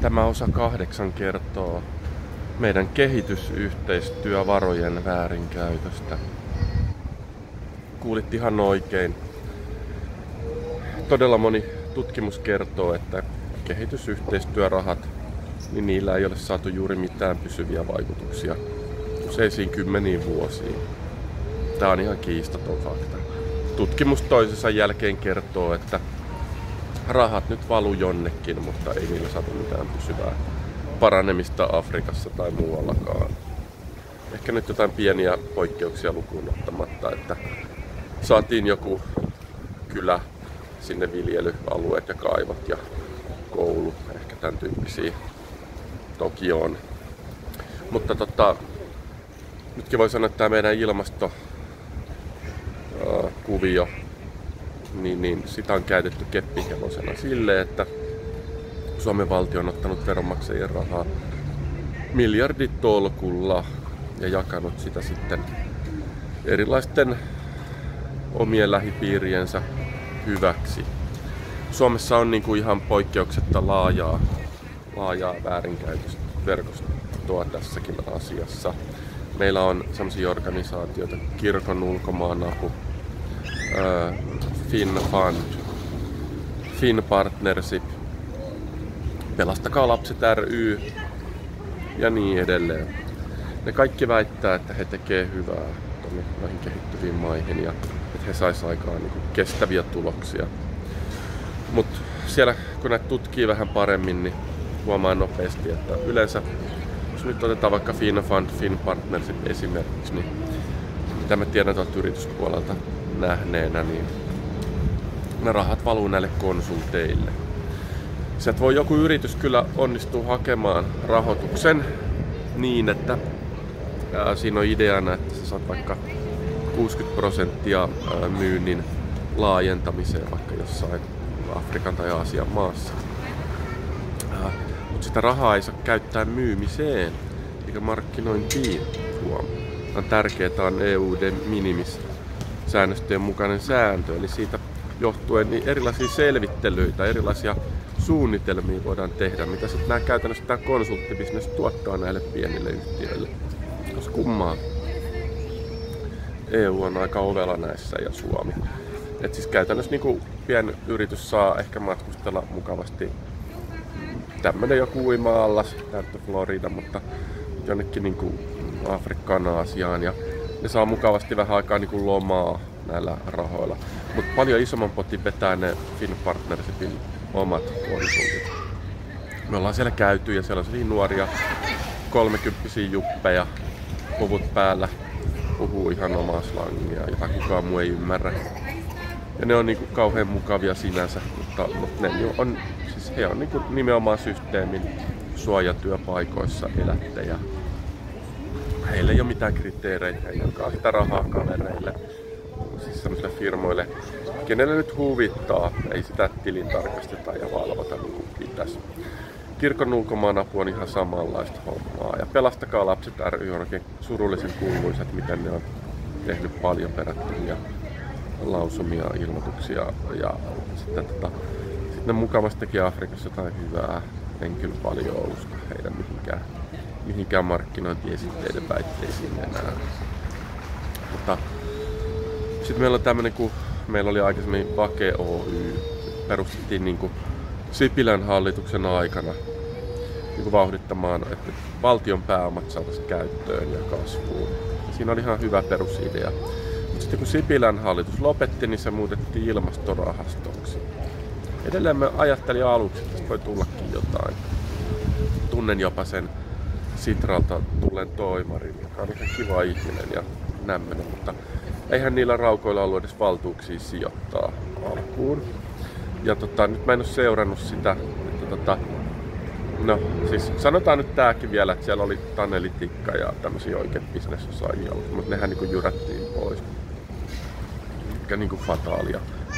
Tämä osa 8 kertoo meidän kehitysyhteistyövarojen väärinkäytöstä. Kuulit ihan oikein. Todella moni tutkimus kertoo, että kehitysyhteistyörahat, niin niillä ei ole saatu juuri mitään pysyviä vaikutuksia useisiin kymmeniin vuosiin. Tämä on ihan kiistaton fakta. Tutkimus toisensa jälkeen kertoo, että rahat nyt valuu jonnekin, mutta ei niillä saatu mitään pysyvää paranemista Afrikassa tai muuallakaan. Ehkä nyt jotain pieniä poikkeuksia lukuun ottamatta, että saatiin joku kylä, sinne viljelyalueet ja kaivot ja koulu, ehkä tämän tyyppisiä toki on. Mutta nytkin voi sanoa, että tämä meidän ilmastokuvio, niin sitä on käytetty keppihevosena sille, että Suomen valtio on ottanut veronmaksajien rahaa miljarditolkulla ja jakanut sitä sitten erilaisten omien lähipiiriensä hyväksi. Suomessa on niinku ihan poikkeuksetta laajaa väärinkäytösverkostoa tässäkin asiassa. Meillä on sellaisia organisaatioita, Kirkon ulkomaanapu, FinFund, FinPartnership, Pelastakaa lapset ry ja niin edelleen. Ne kaikki väittää, että he tekevät hyvää noihin kehittyviin maihin ja että he sais aikaan niin kestäviä tuloksia. Mutta siellä kun näitä tutkii vähän paremmin, niin huomaa nopeasti, että yleensä jos nyt otetaan vaikka FinFund, FinPartnership esimerkiksi, niin mitä mä tiedän tuolta yrityspuolelta nähneenä, niin ne rahat valuu näille konsulteille. Sieltä voi joku yritys kyllä onnistua hakemaan rahoituksen niin, että siinä on ideana, että sä saat vaikka 60% myynnin laajentamiseen vaikka jossain Afrikan tai Aasian maassa. Mutta sitä rahaa ei saa käyttää myymiseen eikä markkinointiin. On tärkeää, on EU de minimis säännöstöjen mukainen sääntö, eli siitä johtuen niin erilaisia selvittelyitä, erilaisia suunnitelmia voidaan tehdä, mitä sitten nämä käytännössä tämä konsulttibisnes tuottaa näille pienille yhtiöille. Koska kummaa EU on aika ovela näissä ja Suomi. Et siis käytännössä niin pieni yritys saa ehkä matkustella mukavasti tämmönen joku uima-allas, täyttö Florida, mutta jonnekin niin kuin Afrikkaan, Aasiaan ja ne saa mukavasti vähän aikaa niin kuin lomaa näillä rahoilla. Mutta paljon isomman potin vetää ne FinPartnershipin omat konsultit. Me ollaan siellä käyty ja siellä on sellaisia nuoria 30-vuotiaita juppeja, puvut päällä, puhuu ihan omaa slangia, jota kukaan muu ei ymmärrä. Ja ne on niinku kauhean mukavia sinänsä, mutta ne on, siis he on niinku nimenomaan systeemin suojatyöpaikoissa elättejä. Heillä ei ole mitään kriteereitä, he jakaa sitä rahaa kavereille, siis sellaisille firmoille, kenelle nyt huvittaa, ei sitä tilintarkasteta ja valvota niin kuin pitäisi. Kirkon ulkomaanapu on ihan samanlaista hommaa ja Pelastakaa lapset ry on oikein surullisen kuuluisat, miten ne on tehnyt paljon perättömiä lausumia, ilmoituksia ja sitten ne mukavasti teki Afrikassa jotain hyvää. En kyllä paljon usko heidän mihinkään markkinointiesitteiden väitteisiin enää. Mutta sitten meillä on tämmönen, kun meillä oli aikaisemmin Vake Oy, perustettiin niin kuin Sipilän hallituksen aikana niin kuin vauhdittamaan, että valtion pääomat saataisiin käyttöön ja kasvuun. Siinä oli ihan hyvä perusidea. Mutta sitten kun Sipilän hallitus lopetti, niin se muutettiin ilmastorahastoksi. Edelleen mä ajattelin aluksi, että tästä voi tullakin jotain. Tunnen jopa sen Sitralta tulleen toimarin, joka on ihan kiva ihminen ja nämmönen, mutta eihän niillä raukoilla ollut edes valtuuksia sijoittaa alkuun. Ja nyt mä en oo seurannut sitä, että no siis sanotaan nyt tääkin vielä, että siellä oli Taneli Tikka ja tämmösiä oikein bisnesosaajia, mutta nehän niinku jyrättiin pois. Mikä niinku fataalia.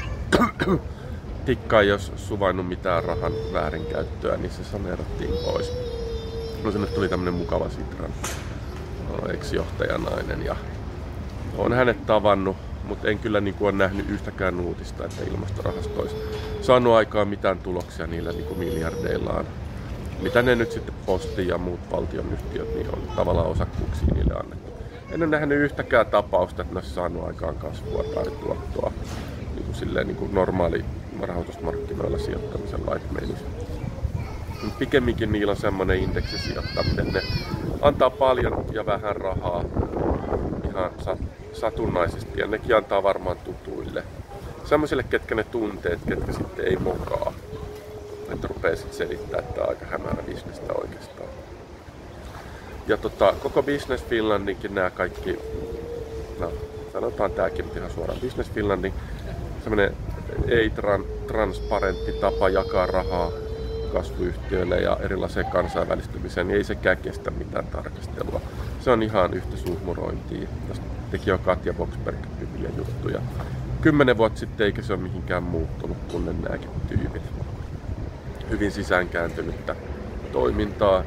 Tikka ei jos suvainnut mitään rahan väärinkäyttöä, niin se saneerattiin pois. No sinne tuli tämmönen mukava Sitran ex-johtajanainen ja olen hänet tavannut, mutta en kyllä ole nähnyt yhtäkään uutista, että ilmastorahasto olisi saanut aikaan mitään tuloksia niillä miljardeillaan. mitä ne nyt sitten Posti ja muut valtionyhtiöt niin on tavallaan osakkuuksia niille annettu. En ole nähnyt yhtäkään tapausta, että ne olisi saanut aikaan kasvua tai tuottoa niin kuin normaali rahoitusmarkkinoilla sijoittamisen laitmeinissä. Pikemminkin niillä on semmoinen indeksisijoittaminen. Ne antaa paljon ja vähän rahaa ihan satunnaisesti ja nekin antaa varmaan tutuille. Semmoisille, ketkä ne tunteet, ketkä sitten ei mokaa. Että rupeaa sitten selittää, että tämä on aika hämärä bisnestä oikeastaan. Ja koko Business Finlandinkin nämä kaikki, no sanotaan tämäkin ihan suoraan, Business Finlandin semmoinen ei-transparentti tapa jakaa rahaa kasvuyhtiöille ja erilaiseen kansainvälistymiseen, niin ei sekään kestä mitään tarkastelua. Se on ihan yhtä suhmurointia. Tästä teki jo Katja Boxberg hyviä juttuja. 10 vuotta sitten eikä se ole mihinkään muuttunut, kun nämäkin tyypit. Hyvin sisäänkääntynyttä toimintaa.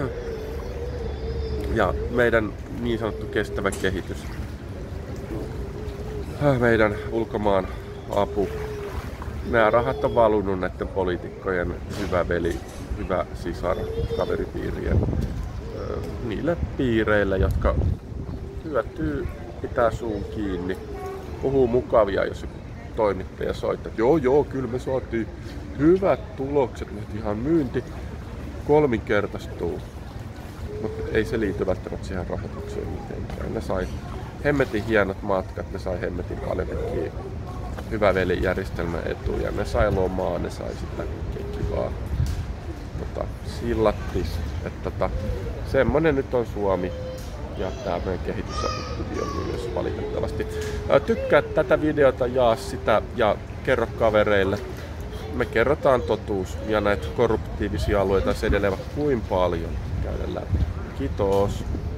Ja meidän niin sanottu kestävä kehitys, meidän ulkomaan apu, nämä rahat on valunut näiden poliitikkojen hyvä veli, hyvä sisar, kaveripiirien niille piireille, jotka hyötyy, pitää suun kiinni, puhuu mukavia, jos toimittaja soittaa, että joo, kyllä me saatiin hyvät tulokset, nyt ihan myynti 3-kertaistuu. Mutta ei se liity välttämättä siihen rahoitukseen mitenkään. Ne sai hemmetin hienot matkat, ne sai hemmetin paljon hyvä velijärjestelmän etuja, ne sai lomaa, ne sai sitä kivaa sillattis. Semmonen nyt on Suomi ja tää meidän kehitysaputyvi on myös valitettavasti. Tykkää tätä videota, jaa sitä ja kerro kavereille. Me kerrotaan totuus ja näitä korruptiivisia alueita edelleen kuin paljon käydä läpi. Kiitos!